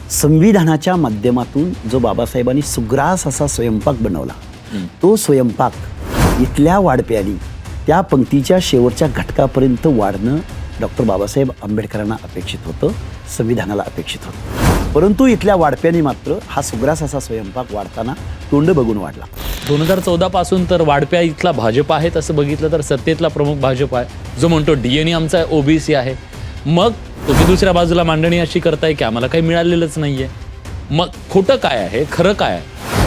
संविधानाच्या माध्यमातून जो बाबासाहेबांनी सुग्रास असा स्वयंपाक बनवला, तो स्वयंपाक इथल्या वाढप्यानी त्या पंक्तीच्या शेवटच्या घटकापर्यंत वाढणं डॉक्टर बाबासाहेब आंबेडकरांना अपेक्षित होतं, संविधानाला अपेक्षित होतं. परंतु इथल्या वाढप्यानी मात्र हा सुग्रास असा स्वयंपाक वाढताना तोंड बघून वाढला. 2014 पासून तर वाढप्या इथला भाजप आहे तसं बघितलं तर सत्तेतला प्रमुख भाजप आहे, जो म्हणतो DNA आमचा OBC आहे. मग तुम्ही दुसऱ्या बाजूला मांडणी अशी करताय की आम्हाला काही मिळालेलंच नाहीये. मग खोटं काय आहे, खरं काय आहे?